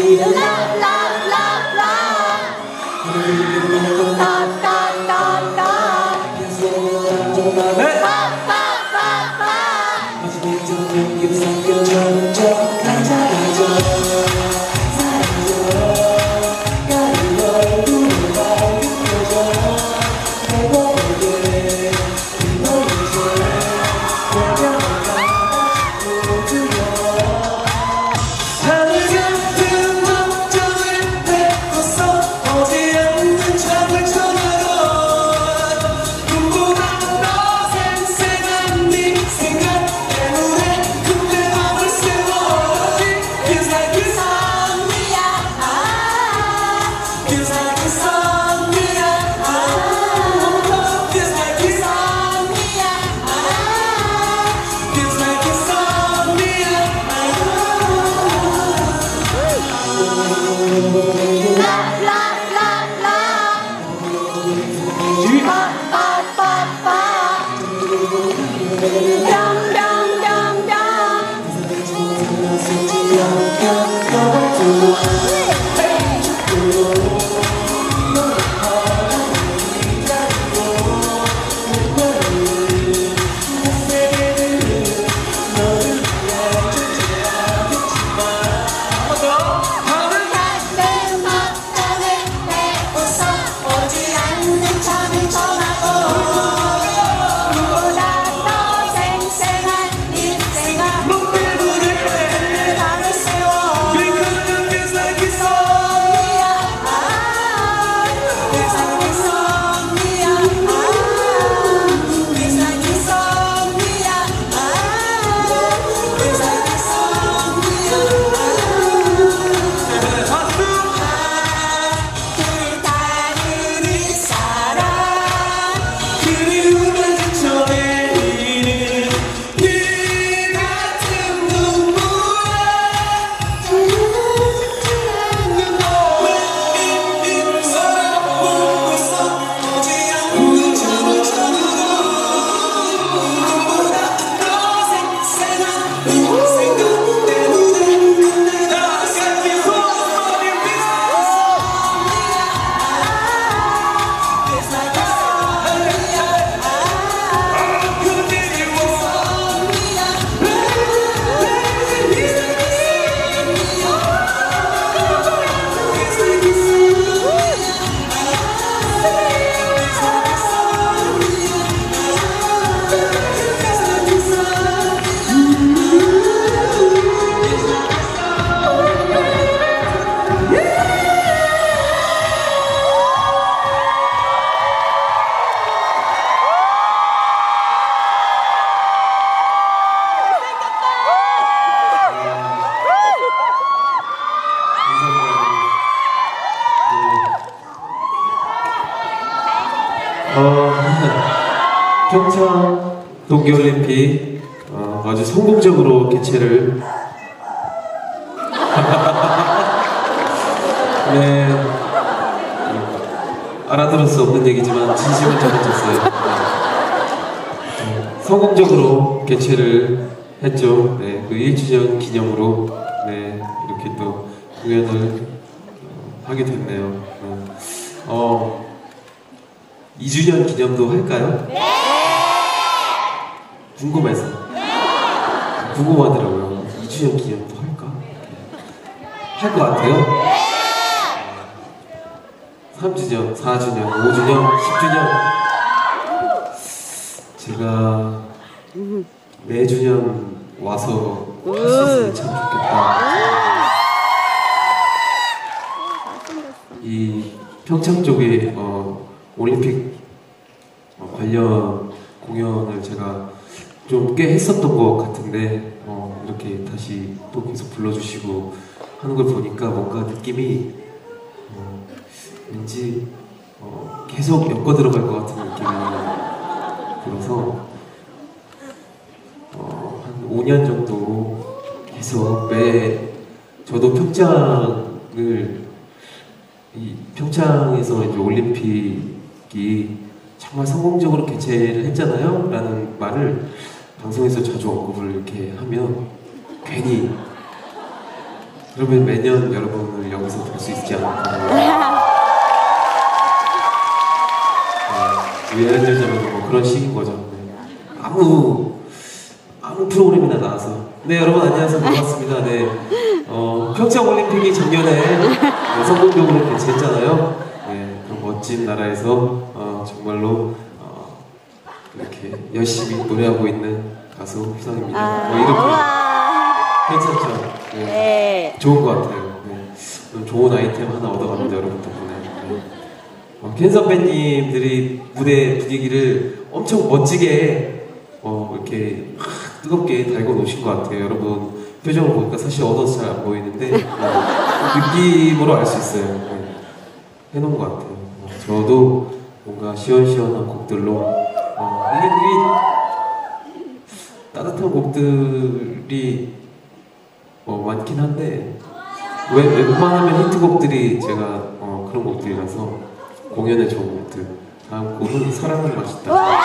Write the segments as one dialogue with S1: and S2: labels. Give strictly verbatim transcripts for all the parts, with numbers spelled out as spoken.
S1: 어, 평창 동계올림픽 어, 아주 성공적으로 개최를 네, 알아들을 수 없는 얘기지만 진심은 전해졌어요. 네, 성공적으로 개최를 했죠. 네, 그 일 주년 기념으로 네, 이렇게 또 공연을 어, 하게 됐네요. 네. 어, 이 주년 기념도 할까요? 네! 궁금해서. 네! 궁금하더라고요. 이 주년 기념도 할까? 할 것 같아요? 네! 삼 주년, 사 주년, 오 주년, 십 주년. 제가 매주년 와서 할 수 있으면 참 좋겠다. 이 평창 쪽에 어, 올림픽 어, 관련 공연을 제가 좀 꽤 했었던 것 같은데 어, 이렇게 다시 또 계속 불러주시고 하는 걸 보니까 뭔가 느낌이 어, 왠지 어, 계속 엮어 들어갈 것 같은 느낌이 들어서 어, 한 오 년 정도 계속 매 저도 평창을 이 평창에서 이제 올림픽이 정말 성공적으로 개최를 했잖아요 라는 말을 방송에서 자주 언급을 이렇게 하면 괜히 그러면 매년 여러분을 여기서 볼 수 있지 않을까. 네, 예를 들자면 뭐 그런 식인 거죠. 네. 아무 아무 프로그램이나 나와서 네 여러분 안녕하세요 반갑습니다. 네 어, 평창 올림픽이 작년에 네, 성공적으로 개최했잖아요. 네 그런 멋진 나라에서 어, 정말로 어, 이렇게 열심히 노래하고 있는 가수 휘성입니다.
S2: 아,
S1: 뭐 이렇게
S2: 우와.
S1: 괜찮죠? 네.
S2: 네.
S1: 좋은 것 같아요. 네. 좋은 아이템 하나 얻어갑니다 여러분 덕분에. 네. 어, 켄 선배님들이 무대 분위기를 엄청 멋지게 어, 이렇게 막 뜨겁게 달고 노신 것 같아요. 여러분 표정을 보니까 사실 얻어서 잘 안 보이는데 어, 느낌으로 알 수 있어요. 네. 해놓은 것 같아요. 어, 저도 뭔가 시원시원한 곡들로 어, 이게, 이게 따뜻한 곡들이 어, 많긴 한데 왜, 웬만하면 히트곡들이 제가 어, 그런 곡들이라서 공연에 좋은 곡들. 다음 곡은 사랑은 맛있다.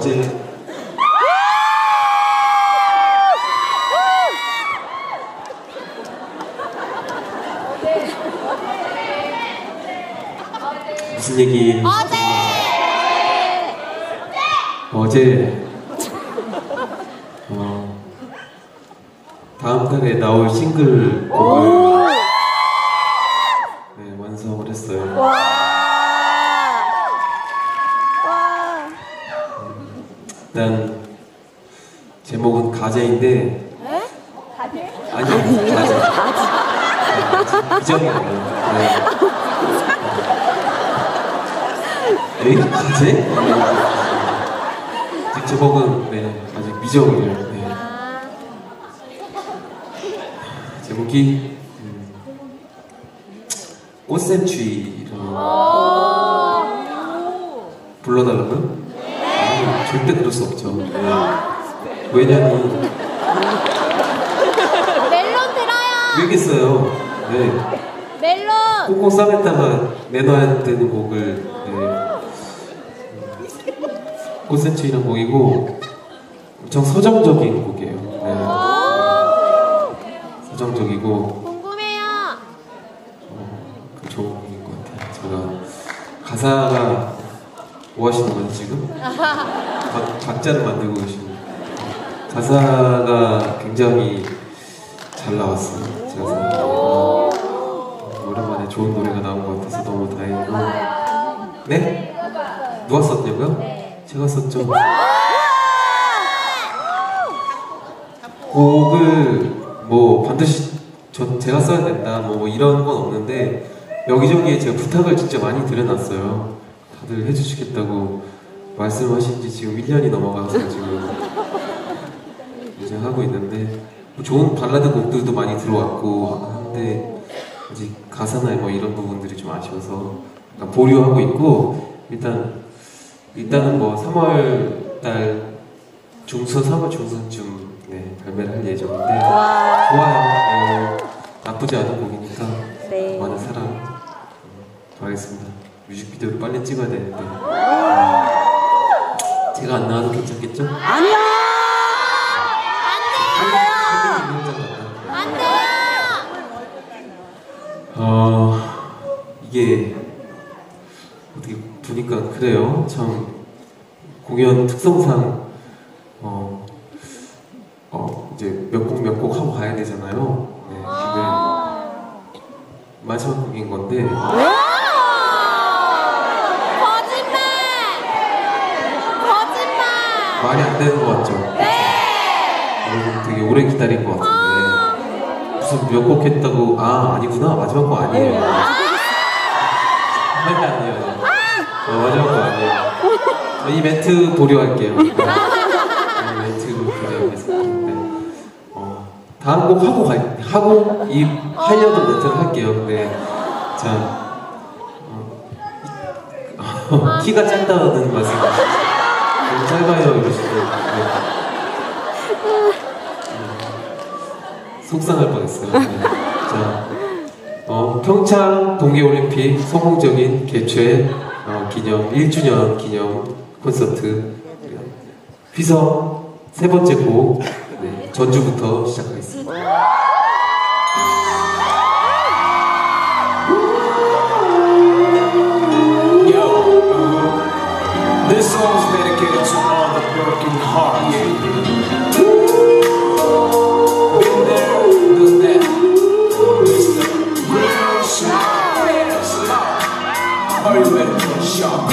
S1: 어제 무슨 얘기?
S2: 어제
S1: 어제 어, 다음 달에 나올 싱글 곡을 네, 완성을 했어요.
S2: 와. 와.
S1: 일단 제목은 가제인데
S2: 에? 가제?
S1: 아니 아니 가제 미정이 아니에요. 네. 에이 가제? 아직 제목은 네 아직 미정이에요. 네.
S2: 아.
S1: 제목이 음, 꽃샘추위라는
S2: 오.
S1: 불러달라고요? 아니, 절대 그럴 수 없죠. 네. 왜냐면
S2: 멜론 들어요.
S1: 왜겠어요? 네.
S2: 멜론.
S1: 꽁꽁 싸맸다가 내놔야 되는 곡을 네. 꽃샘추위라는 곡이고 엄청 서정적인 곡이에요. 네.
S2: 오.
S1: 서정적이고
S2: 궁금해요.
S1: 어, 그 좋은 곡인 것 같아요. 제가 가사가 뭐 하시는 거죠 지금? 각, 각자를 만들고 계시고 가사가 굉장히 잘 나왔어요. 제가 생각하기에 어, 오랜만에 좋은 노래가 나온 것 같아서 너무 다행이고. 네? 누가 썼냐고요? 제가 썼죠. 곡을 뭐 반드시 저, 제가 써야 된다 뭐, 뭐 이런 건 없는데 여기저기에 제가 부탁을 진짜 많이 드려놨어요. 다들 해주시겠다고 말씀하신 지 지금 일 년이 넘어가서 지금 이제 하고 있는데 뭐 좋은 발라드 곡들도 많이 들어왔고 한데 아직 가사나 뭐 이런 부분들이 좀 아쉬워서 약간 보류하고 있고 일단 일단은 뭐 삼월 달 중순, 삼월 중순쯤 네, 발매를 할 예정인데
S2: 와.
S1: 좋아요. 어, 나쁘지 않은 곡이니까
S2: 네.
S1: 많은 사랑 음, 바라겠습니다. 뮤직비디오를 빨리 찍어야 되는데 음, 제가 안 나와도 괜찮겠죠?
S2: 아니요.
S1: 안
S2: 안 돼요.
S1: 어, 이게 어떻게 보니까 그래요. 참 공연 특성상 어, 어 이제 몇 곡 몇 곡 하고 가야 되잖아요. 네, 근데 마지막 곡인 건데
S2: 거짓말. 거짓말.
S1: 말이 안 되는 것 같죠?
S2: 네.
S1: 여러분 되게 오래 기다린 것 같은데 무슨 몇 곡 했다고 아 아니구나 마지막 곡 아니에요. 아니 아니에요. 어, 마지막 곡 아니에요. 어, 이 멘트 보류할게요. 네. 이 멘트 보류하겠습니다. 어, 다음 곡 하고 가 하고 이 하려던 멘트를 할게요. 네. 자 어, 키가 짧다는 말씀. 너무 짧아요 이러시고. 네. 속상할 뻔했어요. 네. 자, 어, 평창 동계올림픽 성공적인 개최 어, 기념 일 주년 기념 콘서트 휘성 세 번째 곡 네, 전주부터 시작하겠습니다.
S3: Yo, this song's dedicated to all the broken hearts. Been there, done that. It's the real shot. Are you ready for the shot?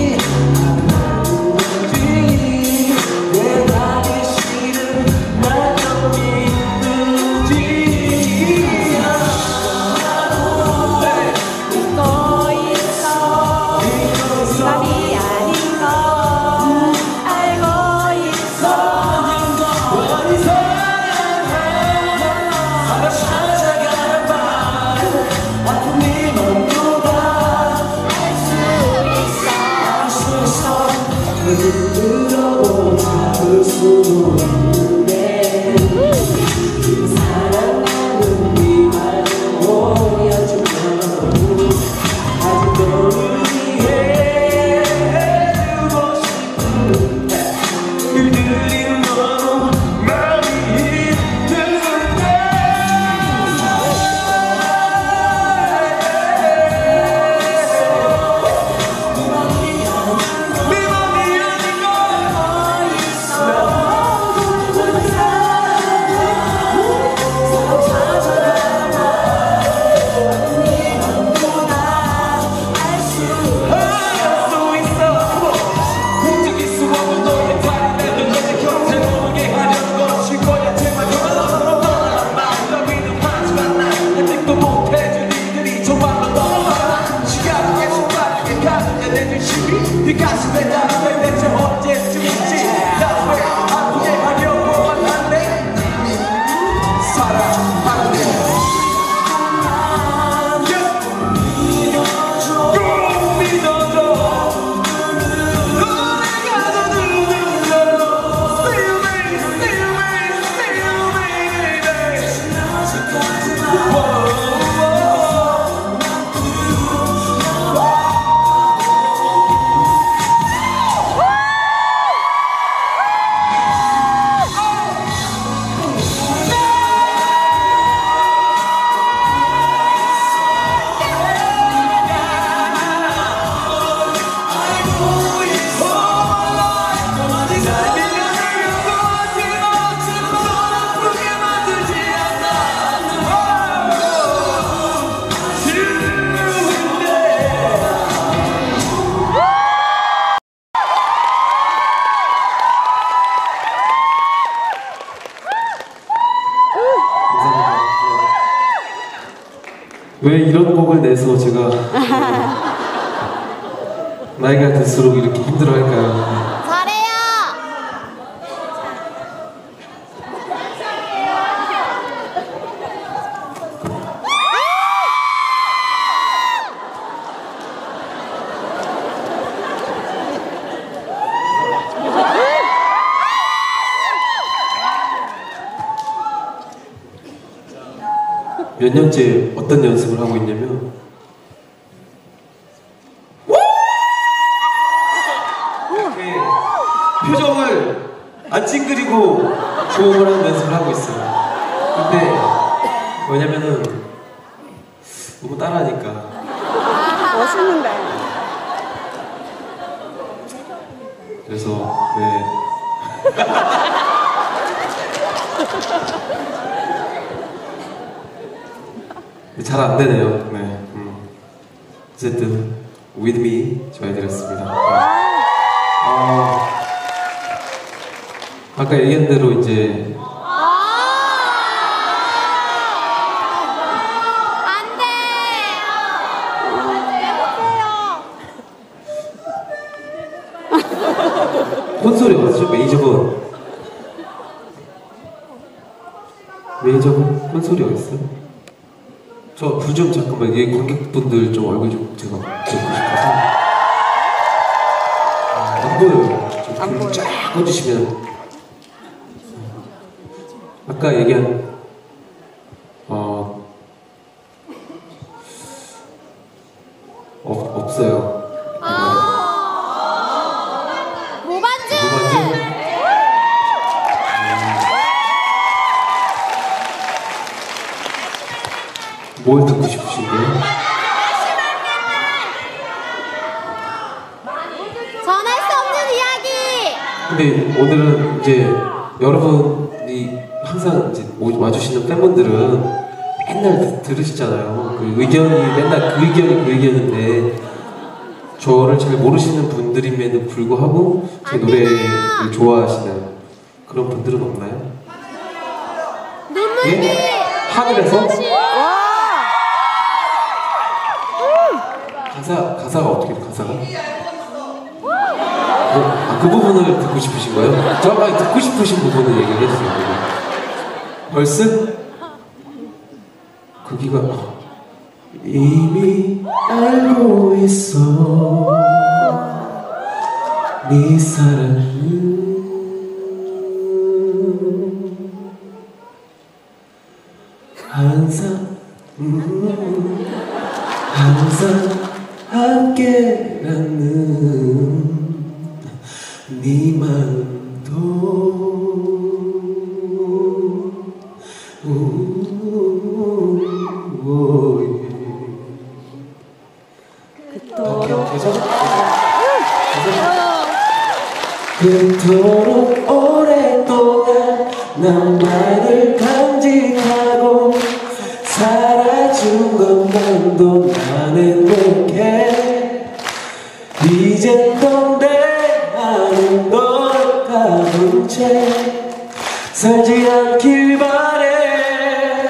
S4: 내가 하기 싫은 말
S3: 네 가슴에 나를 대체 언제쯤인지 나 왜 아프게 하려고만 하네 사랑하네 꼭 믿어줘 너네가 더 눈을 열어 Still me, still me, still me baby Whoa.
S1: 왜 이런 곡을 내서 제가 나이가 들수록 이렇게 힘들어할까요?
S2: 잘해요.
S1: 몇 년째 어떤 연습을 하고 있냐면 이렇게 표정을 안 찡그리고 주먹을 하는 연습을 하고 있어요. 근데 왜냐면은 너무 따라하니까.
S4: 멋있는데.
S1: 그래서 네. 잘 안 되네요. 네. 음. 어쨌든 With Me 전해드렸습니다. 어, 아까 얘기한 대로 이제
S2: 안 돼. 해보세요.
S1: 콘솔이 어디죠? 메이저건 메이저건 콘솔이 어딨어요? 저 불 좀 잠깐만 여기 관객분들 좀 얼굴 좀 제가 찍고 싶어서 아, 안 보여요. 좀불쫙 꺼주시면 아까 얘기한 어 없, 없어요.
S2: 무반주.
S1: 무반주? 뭘 듣고 싶으신데요?
S2: 전할 수 없는 이야기.
S1: 근데 오늘은 이제 여러분이 항상 이제 오- 와주시는 팬분들은 맨날 드- 들으시잖아요. 그 의견이 맨날 그 의견이 그 의견인데 저를 잘 모르시는 분들임에도 불구하고 제 노래를 좋아하시는 그런 분들은 없나요?
S2: 눈물이.
S1: 예? 하늘에서?
S4: 와!
S1: 가사, 가사가 어떻게 돼, 가사가? 그, 아, 그 부분을 듣고 싶으신 거예요? 정확하게 듣고 싶으신 부분을 얘기를 해주세요. 벌스? 거기가 이미 알고 있어 네 사랑은 항상 음, 항상 함께라는 네 마음도
S4: 그토록
S1: 그토록 오랫동안 나만을 간직하고 살아준 것만도 난 행복해 이젠 넌내 아는 널 가둔 채 살지 않길 바래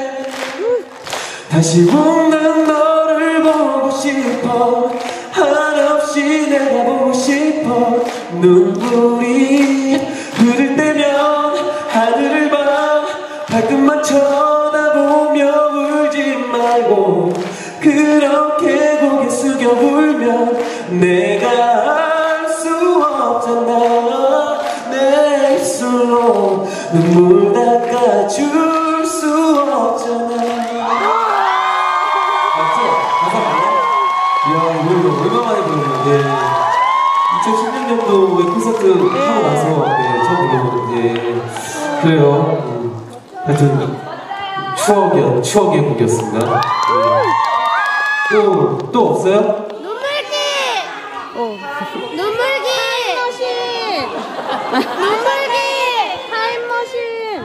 S1: 다시 웃는 너를 보고 싶어 한없이 내다보고 눈물이 흐를 때면 하늘을 봐 발끝만 쳐다보며 울지 말고 그렇게 고개 숙여 울면 내가 알 수 없잖아 내 입술로 눈물 닦아줄 수 없잖아. 맞죠? 가사 맞나? 이야 이거 얼마만에 부르는데 이천십육 년도에 콘서트 하고 나서 네, 처음 불러보는데 그래요. 음, 하여튼 추억의 추억의 곡이었습니다. 또또 또 없어요?
S2: 눈물기.
S4: 어.
S2: 눈물기. 타임머신. 눈물기. 타임머신.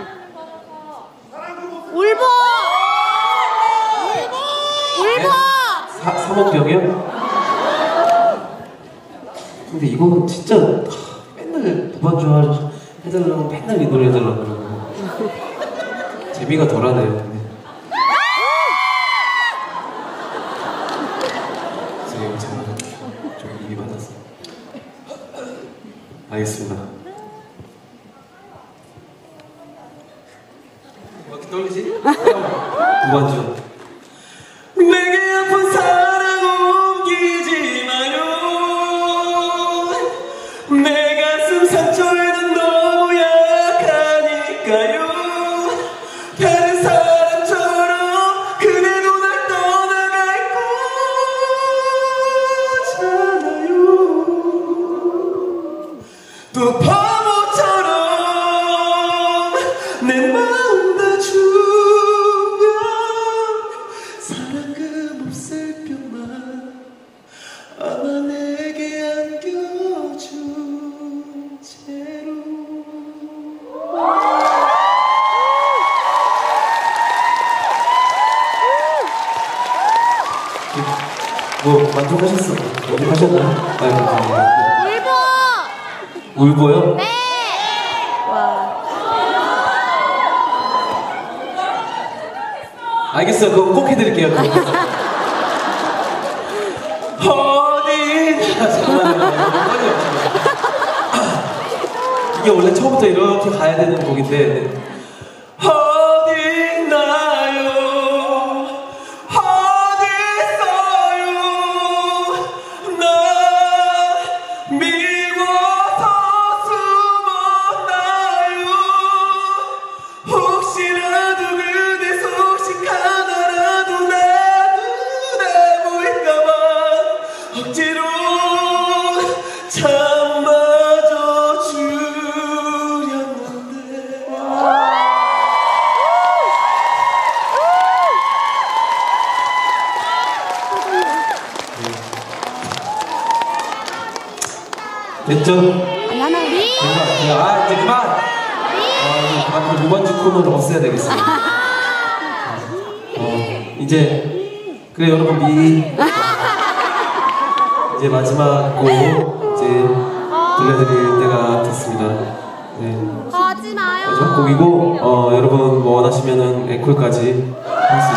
S2: 울보. 울보.
S1: 삼억 병이요? 근데 이거는 진짜 맨날 무반주 해달라고 맨날 이 노래 해달라고 그러고 재미가 덜하네요. 근데. 제가 제가 좀 입이 맞았어. 알겠습니다. 왜 이렇게 떨리지? 무반주. 내게 아픈 사랑 옮기지 마요 내 가슴 상처에는 너무 약하니까요 다른 사람처럼 그대도 날 떠나갈 거잖아요 또 바보처럼 내 마음 다 주면 사랑 그 몹쓸 뼈만 아마 내게 안겨준 채로 뭐 만족하셨어? 만족하셨나요? 아 감사합니다.
S2: 울보.
S1: 울보요?
S2: 네.
S4: 와.
S1: 알겠어요. 그거 꼭 해드릴게요. 그거. 어디 잠깐만요. 이게 원래 처음부터 이렇게 가야 되는 곡인데 어디 있나요? 어디 있어요? 나 미워서 숨었나요? 혹시라도 그대 소식 하나라도 내 눈에 보일까봐 억지로 참아줘 주렸는데 됐죠?
S4: 하나.
S2: 리.
S1: 그만, 그냥, 아 이제 그만! 아 이제 그만 그 무반주 코너를 없애야 되겠어요. 어, 이제 그래 여러분 미 이제 마지막 곡 이제 들려드릴 때가 됐습니다. 네,
S2: 하지 마요.
S1: 마지막 곡이고 어, 여러분 뭐 원하시면은 앵콜까지 할 수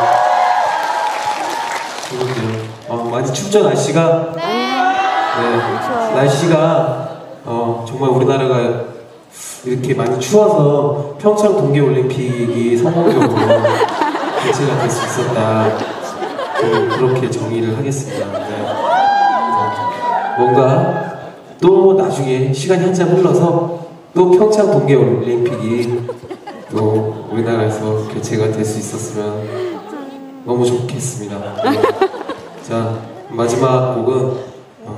S1: 있도록 해볼게요. 어, 많이 춥죠 날씨가?
S2: 네.
S1: 네, 날씨가 어, 정말 우리나라가 이렇게 많이 추워서 평창 동계올림픽이 성공적으로 개최가 될 수 있었다. 저는 그렇게 정의를 하겠습니다. 네. 어, 뭔가 또 나중에 시간이 한참 흘러서 또 평창 동계올림픽이 또 우리나라에서 개최가 될 수 있었으면 너무 좋겠습니다. 네. 자, 마지막 곡은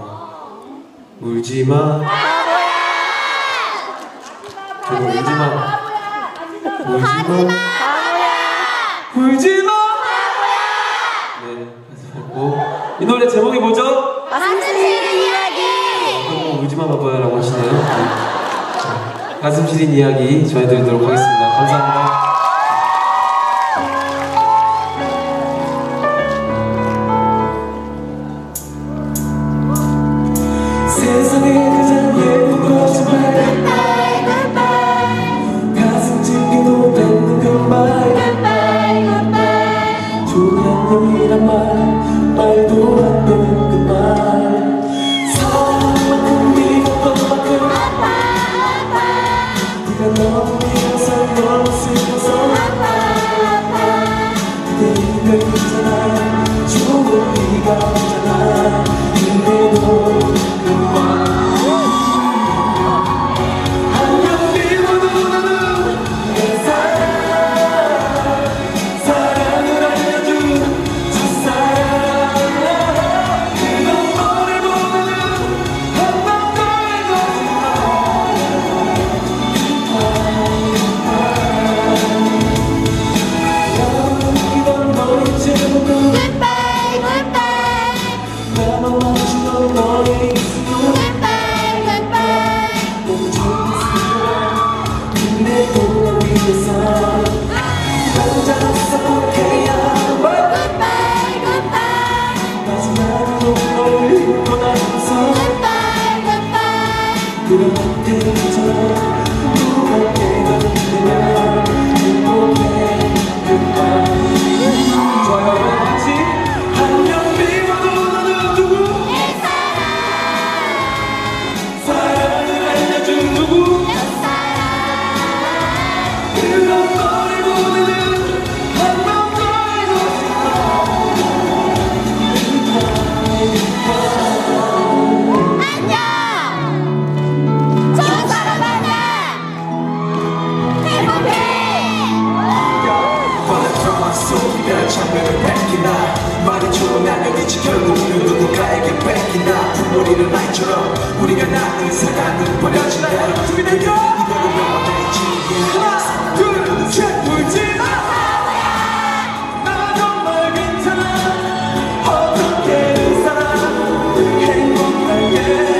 S1: 울지마 저는 울지마 울지마 울지마 네 하지 말고 이 노래 제목이 뭐죠?
S2: 가슴 시린 이야기.
S1: 어, 울지마 바보야라고 하시네요. 네. 가슴 시린 이야기 전해드리도록 하겠습니다. 감사합니다. 세상에 가장 예쁜 것은 goodbye, goodbye. 가슴 찢기도 뱉는 goodbye, goodbye, goodbye. 좋은 안녕이란 말, 말도 안 되는 그 말. 사랑만큼 미웠던
S3: 빛이 결국 누군가에게 뺏긴다. 우리는 나이처럼 우리가 낳은 사랑은 버려진다. 준비됐죠? 이대로 영원해지. 하나 둘 셋 울지 마. 나 정말 괜찮아. 어떻게든 살아. 행복하게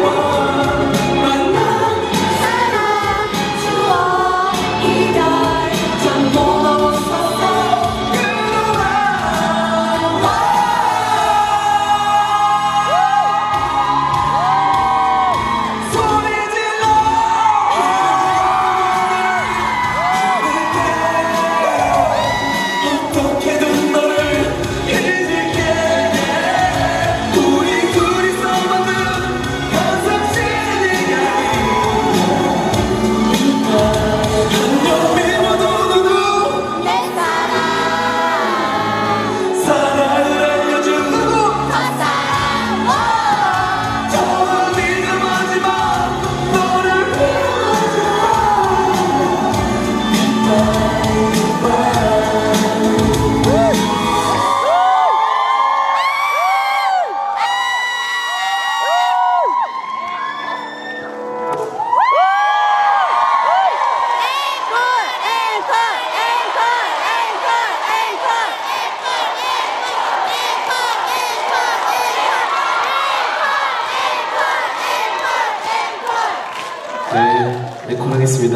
S1: 네, 앵콜 하겠습니다.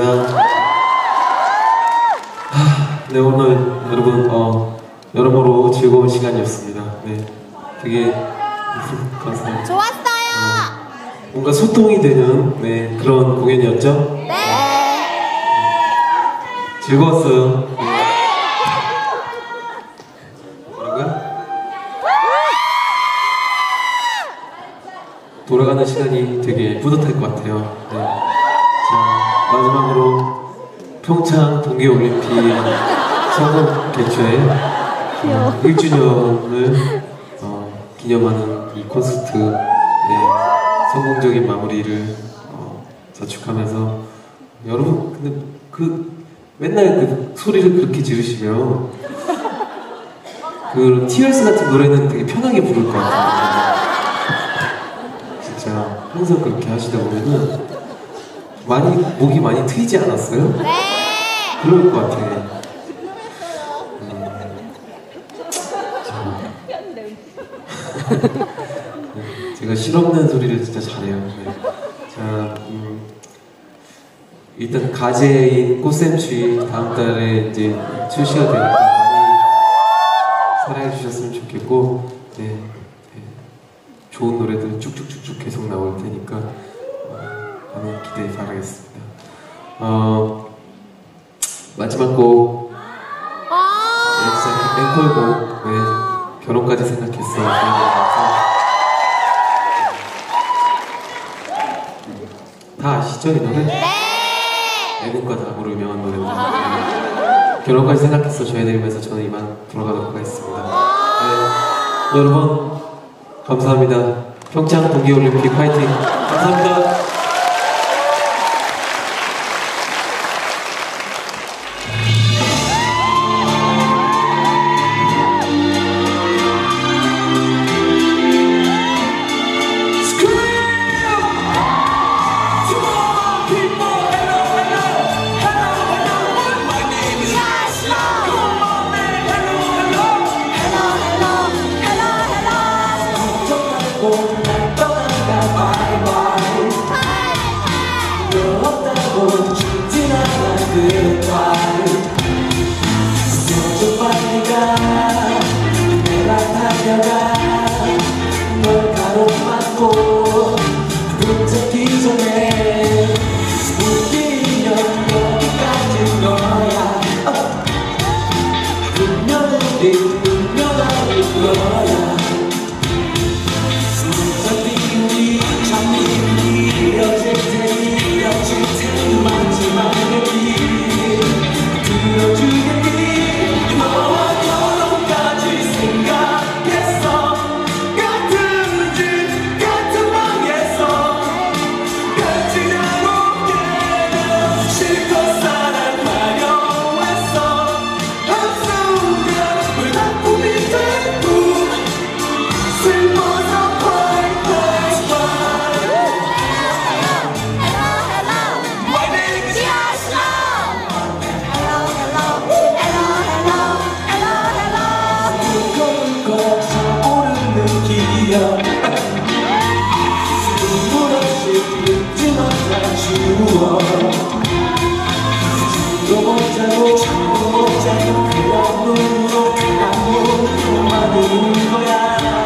S1: 하, 네, 오늘 여러분, 어, 여러모로 즐거운 시간이었습니다. 네, 되게 감사합니다.
S2: 좋았어요.
S1: 뭔가 소통이 되는 네, 그런 공연이었죠?
S2: 네.
S1: 즐거웠어요. 네. 뭐라고요? 돌아가는 시간이 되게 뿌듯할 것 같아요. 네. 자, 마지막으로 평창 동계올림픽 성공 개최 어, 일 주년을 어, 기념하는 이 콘서트 네, 성공적인 마무리를 어, 자축하면서 여러분 근데 그 맨날 그 소리를 그렇게 지르시면 그 티얼스 같은 노래는 되게 편하게 부를 것 같아요. 진짜 항상 그렇게 하시다 보면은 많이 목이 많이 트이지 않았어요?
S2: 네.
S1: 그럴 것 같아. 음. 제가 실없는 소리를 진짜 잘해요. 네. 자, 음, 일단 가제인 꽃샘추위 다음 달에 이제 출시가 되니까 많이 사랑해 주셨으면 좋겠고, 네, 네. 좋은 노래들 쭉쭉쭉쭉 계속 나올 테니까 어, 많은 기대 바라겠습니다. 어, 마지막 곡, 네, 진짜 앵콜곡, 네, 결혼까지 생각했어. 다 아시죠, 이 노래?
S2: 네.
S1: 애국가 다 부르면 노래인데 네. 결혼까지 생각했어 전해드리면서 저는 이만 돌아가도록 하겠습니다. 네. 여러분 감사합니다. 평창 동계올림픽 파이팅 감사합니다.
S3: 실컷 사랑하려 했어 한순간 또 보자고 또 보자고 그런 눈으로 아무도 많은 거야